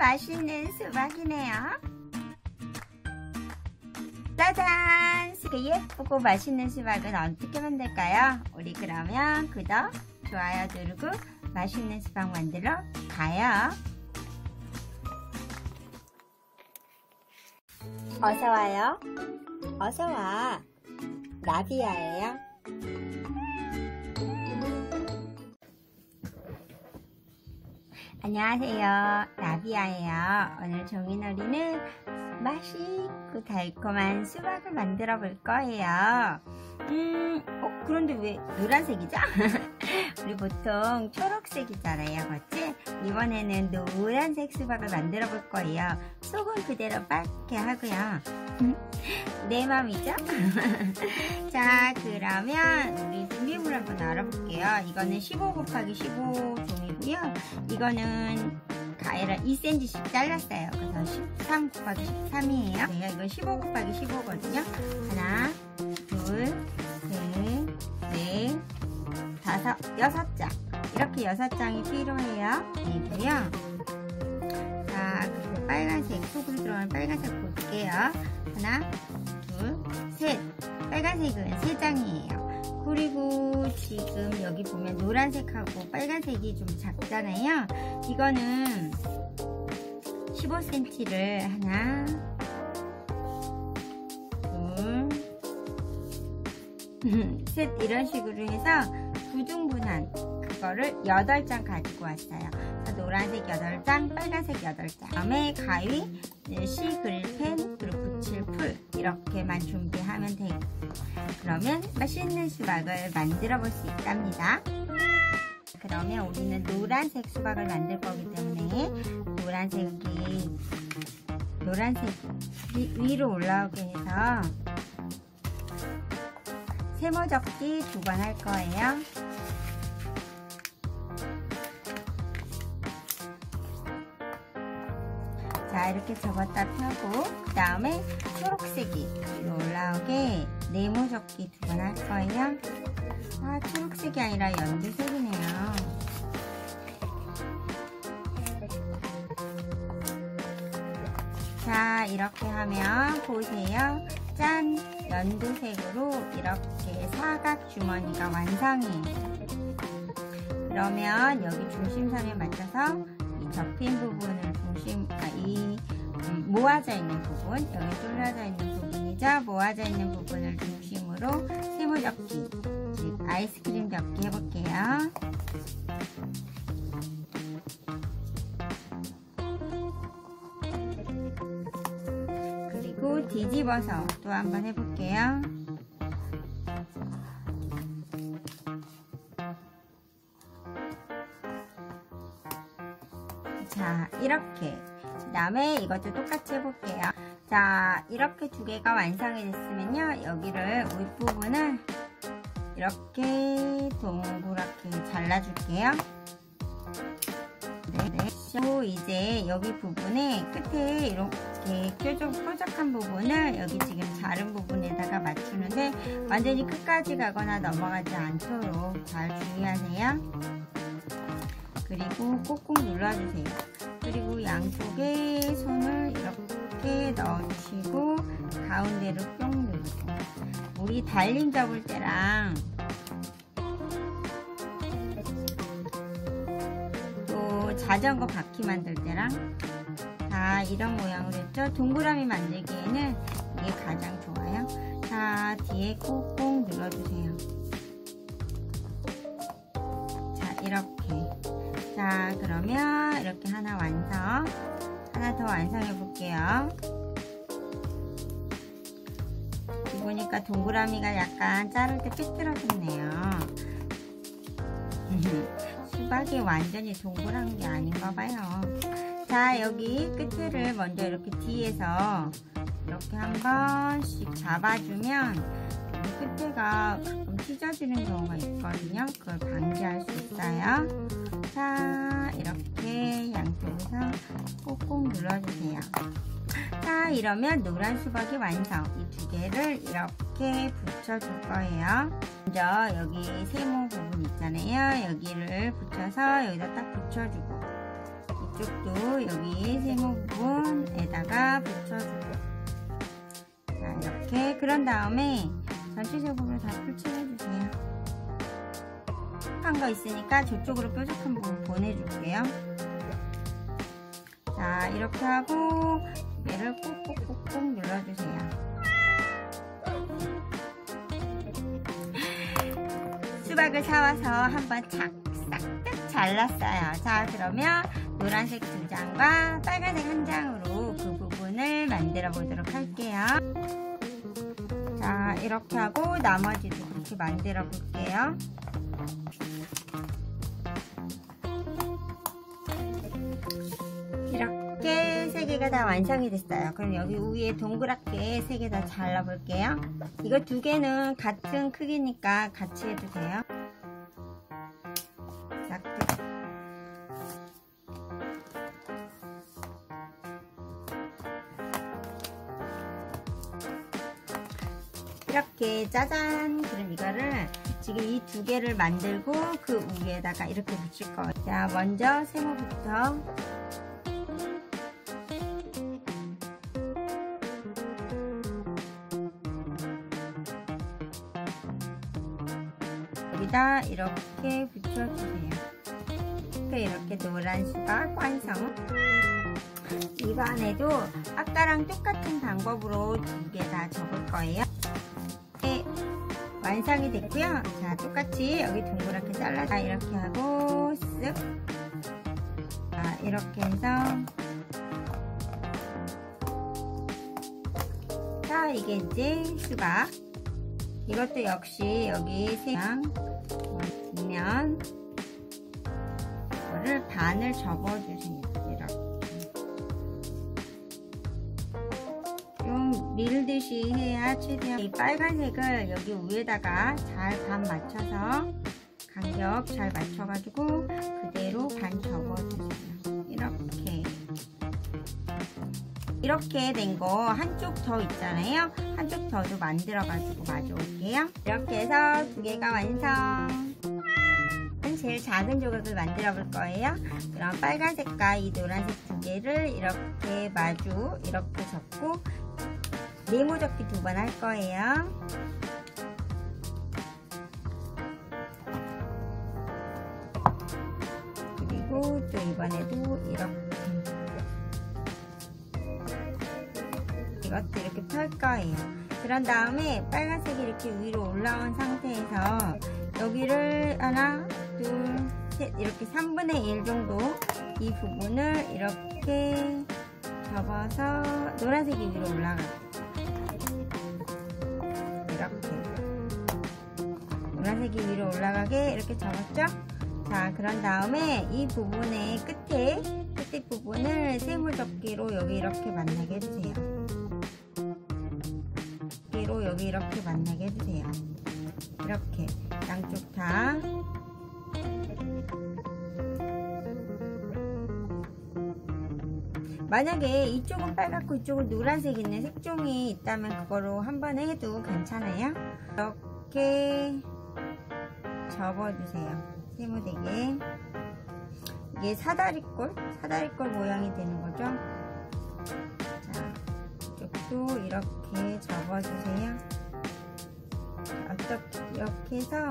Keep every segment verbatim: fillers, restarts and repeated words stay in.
맛있는 수박이네요. 짜잔! 수박 예쁘고 맛있는 수박은 어떻게 만들까요? 우리 그러면 구독, 좋아요 누르고 맛있는 수박 만들러 가요. 어서와요. 어서와. 라비아예요. 안녕하세요. 라비아예요. 오늘 종이놀이는 맛있고 달콤한 수박을 만들어 볼 거예요. 음, 어, 그런데 왜 노란색이죠? 우리 보통 초록색이잖아요, 그렇지? 이번에는 노란색 수박을 만들어 볼 거예요. 속은 그대로 빨게 하고요. 내 맘이죠? 자, 그러면 우리 준비물 한번 알아볼게요. 이거는 십오 곱하기 십오 종이고요. 이거는 가위를 이 센티미터씩 잘랐어요. 그래서 십삼 곱하기 십삼이에요. 네, 이건 십오 곱하기 십오거든요. 하나, 둘, 셋, 넷, 다섯, 여섯 장. 이렇게 여섯 장이 필요해요. 이고요. 자, 그리고 빨간색, 속으로 들어가는 빨간색 볼게요. 하나, 둘, 셋. 빨간색은 세 장이에요. 그리고 지금 여기 보면 노란색하고 빨간색이 좀 작잖아요. 이거는 십오 센티미터를 하나, 둘, 셋 이런 식으로 해서 구 등분한 그거를 여덟 장 가지고 왔어요. 노란색 여덟 장, 빨간색 여덟 장. 다음에 가위, 시 그릴 펜, 그리고 붙일 풀 이렇게만 준비하면 되고, 그러면 맛있는 수박을 만들어 볼 수 있답니다. 그러면 우리는 노란색 수박을 만들 거기 때문에 노란색이 노란색 위로 올라오게 해서 세모 접기 두 번 할 거예요. 자, 이렇게 접었다 펴고 그 다음에 초록색이 위로 올라오게 네모 접기 두 번 할 거예요. 아, 초록색이 아니라 연두색이네요. 자, 이렇게 하면 보세요. 짠! 연두색으로 이렇게 사각 주머니가 완성이에요. 그러면 여기 중심선에 맞춰서 이 접힌 부분을 중심, 아, 이 음, 모아져 있는 부분, 여기 뚫려져 있는 부분이죠. 모아져 있는 부분을 중심으로 세모 접기, 즉 아이스크림 접기 해볼게요. 그리고 뒤집어서 또 한번 해볼게요. 자, 이렇게. 그 다음에 이것도 똑같이 해볼게요. 자, 이렇게 두 개가 완성이 됐으면요, 여기를 윗부분을 이렇게 동그랗게 잘라줄게요. 네, 또 이제 여기 부분에 끝에 이렇게 뾰족, 뾰족한 부분을 여기 지금 자른 부분에다가 맞추는데 완전히 끝까지 가거나 넘어가지 않도록 잘 주의하세요. 그리고 꾹꾹 눌러주세요. 그리고 양쪽에 손을 이렇게 넣으시고 가운데로 뿅 누르고, 우리 달림 접을 때랑 또 자전거 바퀴 만들 때랑 다 이런 모양으로 했죠. 동그라미 만들기에는 이게 가장 좋아요. 자, 뒤에 꾹꾹 눌러주세요. 자, 이렇게. 자, 그러면 이렇게 하나 완성. 하나 더 완성해 볼게요. 보니까 동그라미가 약간 자를 때 삐뚤어졌네요. 수박이 완전히 동그란 게 아닌가 봐요. 자, 여기 끝을 먼저 이렇게 뒤에서 이렇게 한 번씩 잡아주면 여기 끝에가 가끔 찢어지는 경우가 있거든요. 그걸 방지할 수 있어요. 자, 이렇게 양쪽에서 꾹꾹 눌러주세요. 자, 이러면 노란 수박이 완성. 이 두 개를 이렇게 붙여줄 거예요. 먼저 여기 세모 부분 있잖아요. 여기를 붙여서 여기다 딱 붙여주고, 이쪽도 여기 세모 부분에다가 붙여주고, 자 이렇게. 그런 다음에 전체적으로 다 풀칠해주세요. 한 거 있으니까 저쪽으로 뾰족한 부분 보내줄게요. 자 이렇게 하고 얘를 꾹꾹꾹꾹 눌러주세요. 수박을 사와서 한번 싹싹 잘랐어요. 자 그러면 노란색 두 장과 빨간색 한 장으로 그 부분을 만들어 보도록 할게요. 자 이렇게 하고 나머지도 그렇게 만들어 볼게요. 이렇게 세 개가 다 완성이 됐어요. 그럼 여기 위에 동그랗게 세 개 다 잘라 볼게요. 이거 두 개는 같은 크기니까 같이 해도 돼요. 이렇게 짜잔. 그럼 이거를 지금 이 두 개를 만들고 그 위에다가 이렇게 붙일 거예요. 자 먼저 세모부터 여기다 이렇게 붙여주세요. 이렇게 노란 수박 완성. 이번에도 아까랑 똑같은 방법으로 두 개 다 접을 거예요. 네, 완성이 됐고요. 자 똑같이 여기 동그랗게 잘라서 이렇게 하고 쓱. 자 이렇게 해서, 자 이게 이제 수박. 이것도 역시 여기 세양 뒷면 이거를 반을 접어주세요. 이렇게 좀 밀듯이 해야 최대한 이 빨간색을 여기 위에다가 잘 반 맞춰서 간격 잘 맞춰가지고 그대로 반 접어주세요. 이렇게 이렇게 된 거 한쪽 더 있잖아요. 한쪽 더도 만들어 가지고 마저 올게요. 이렇게 해서 두 개가 완성. 제일 작은 조각을 만들어 볼 거예요. 그럼 빨간색과 이 노란색 두 개를 이렇게 마주 이렇게 접고 네모 접기 두 번 할 거예요. 그리고 또 이번에도 이렇게 이것도 이렇게 펼 거예요. 그런 다음에 빨간색이 이렇게 위로 올라온 상태에서 여기를 하나, 둘, 셋 이렇게 삼분의 일 정도 이 부분을 이렇게 접어서 노란색이 위로 올라가요. 이렇게 노란색이 위로 올라가게 이렇게 접었죠? 자 그런 다음에 이 부분의 끝에 끝에 부분을 세모접기로 여기 이렇게 만나게 해주세요. 여기 이렇게 만나게 해주세요. 이렇게 양쪽 다. 만약에 이쪽은 빨갛고 이쪽은 노란색 있는 색종이 있다면 그거로 한 번에 해도 괜찮아요. 이렇게 접어주세요. 세모되게. 이게 사다리꼴 사다리꼴 모양이 되는 거죠. 자 이쪽도 이렇게 접어주세요. 어떻게 이렇게 해서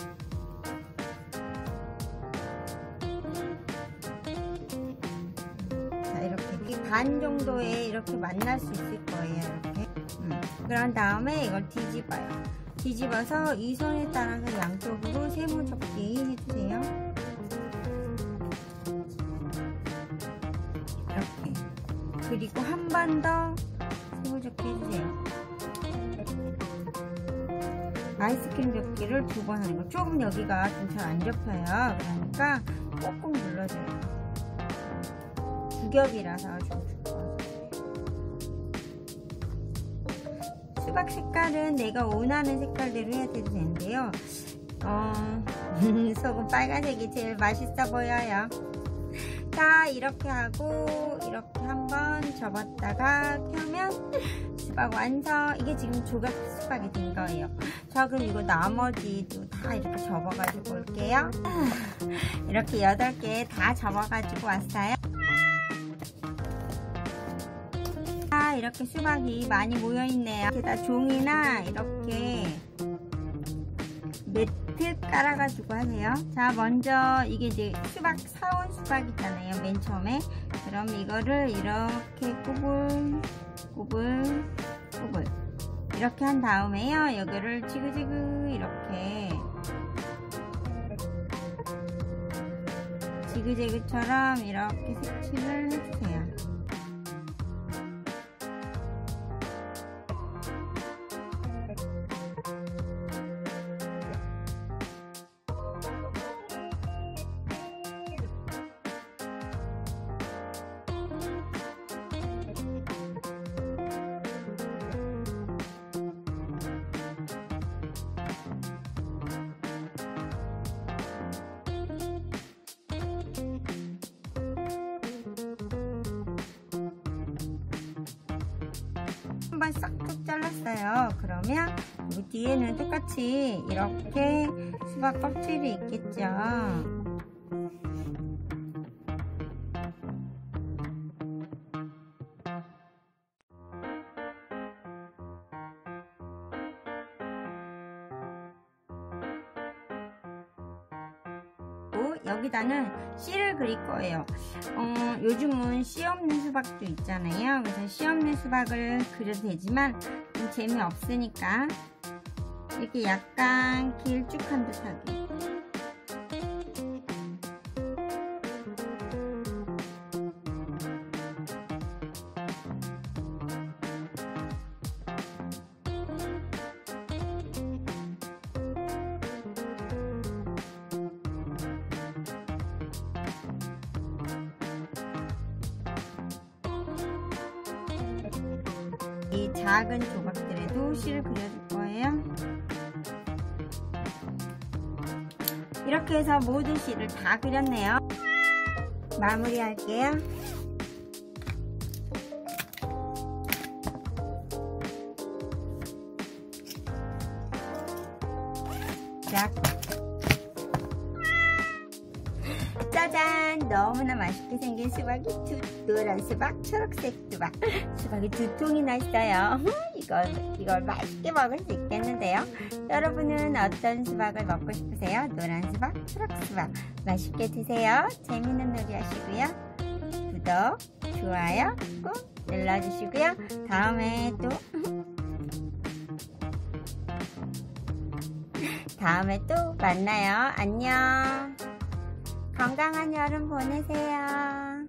자 이렇게 반 정도에 이렇게 만날 수 있을 거예요. 이렇게. 음. 그런 다음에 이걸 뒤집어요. 뒤집어서 이 손에 따라서 양쪽으로 세모 접기 해주세요. 이렇게. 그리고 한 번 더 세모 접기 해주세요. 아이스크림 접기를 두 번 하는 거. 조금 여기가 좀 잘 안 접혀요. 그러니까 꾹꾹 눌러줘요. 두 겹이라서 좀 두꺼워요. 수박 색깔은 내가 원하는 색깔대로 해야 돼도 되는데요. 어, 속은 빨간색이 제일 맛있어 보여요. 자, 이렇게 하고 이렇게 한번 접었다가 펴면 수박 완성. 이게 지금 조각 수박이 된 거예요. 자, 그럼 이거 나머지도 다 이렇게 접어가지고 올게요. 이렇게 여덟 개 다 접어가지고 왔어요. 자, 이렇게 수박이 많이 모여있네요. 게다 종이나 이렇게 매트 깔아가지고 하세요. 자, 먼저 이게 이제 수박, 사온 수박이잖아요, 맨 처음에. 그럼 이거를 이렇게 꼬불 꼬불 꼬불 이렇게 한 다음에요, 여기를 지그지그 이렇게 지그재그처럼 이렇게 색칠을 해주세요. 한번 싹둑 잘랐어요. 그러면 이 뒤에는 똑같이 이렇게 수박 껍질이 있겠죠. 여기다는 씨를 그릴 거예요. 어, 요즘은 씨 없는 수박도 있잖아요. 그래서 씨 없는 수박을 그려도 되지만 좀 재미없으니까 이렇게 약간 길쭉한 듯하게 이 작은 조각들에도 씨를 그려줄 거예요. 이렇게 해서 모든 씨를 다 그렸네요. 마무리 할게요. 자, 짜잔! 너무나 맛있게 생긴 수박이 두, 노란 수박, 초록색 수박. 수박이 두 통이나 있어요. 이걸, 이걸 맛있게 먹을 수 있겠는데요. 여러분은 어떤 수박을 먹고 싶으세요? 노란 수박, 초록 수박. 맛있게 드세요. 재밌는 놀이 하시고요. 구독, 좋아요 꾹 눌러주시고요. 다음에 또 다음에 또 만나요. 안녕. 건강한 여름 보내세요.